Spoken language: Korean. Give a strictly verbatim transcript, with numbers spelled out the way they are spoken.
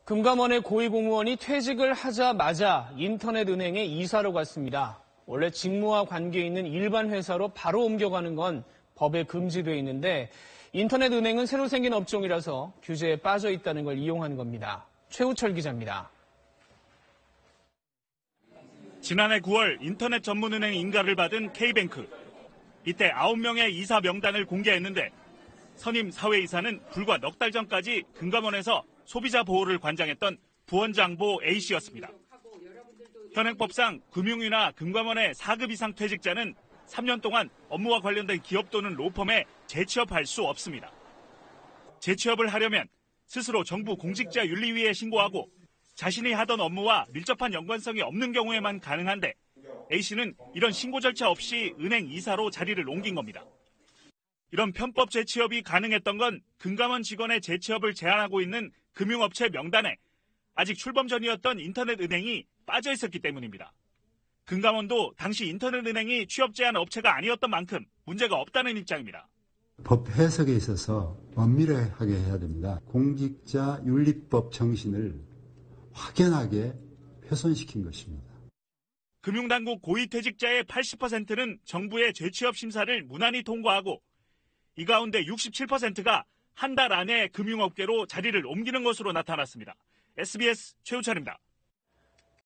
금감원의 고위공무원이 퇴직을 하자마자 인터넷은행에 이사로 갔습니다. 원래 직무와 관계 있는 일반 회사로 바로 옮겨가는 건 법에 금지되어 있는데 인터넷은행은 새로 생긴 업종이라서 규제에 빠져 있다는 걸 이용한 겁니다. 최우철 기자입니다. 지난해 구월 인터넷 전문은행 인가를 받은 K뱅크. 이때 아홉 명의 이사 명단을 공개했는데 선임 사회이사는 불과 넉 달 전까지 금감원에서 소비자 보호를 관장했던 부원장보 A씨였습니다. 현행법상 금융위나 금감원의 사 급 이상 퇴직자는 삼 년 동안 업무와 관련된 기업 또는 로펌에 재취업할 수 없습니다. 재취업을 하려면 스스로 정부 공직자윤리위에 신고하고 자신이 하던 업무와 밀접한 연관성이 없는 경우에만 가능한데 A씨는 이런 신고 절차 없이 은행 이사로 자리를 옮긴 겁니다. 이런 편법 재취업이 가능했던 건 금감원 직원의 재취업을 제한하고 있는 금융업체 명단에 아직 출범 전이었던 인터넷은행이 빠져 있었기 때문입니다. 금감원도 당시 인터넷은행이 취업 제한 업체가 아니었던 만큼 문제가 없다는 입장입니다. 법 해석에 있어서 엄밀하게 해야 됩니다. 공직자윤리법 정신을 확연하게 훼손시킨 것입니다. 금융당국 고위퇴직자의 팔십 퍼센트는 정부의 재취업 심사를 무난히 통과하고 이 가운데 육십칠 퍼센트가 한 달 안에 금융업계로 자리를 옮기는 것으로 나타났습니다. 에스비에스 최우철입니다.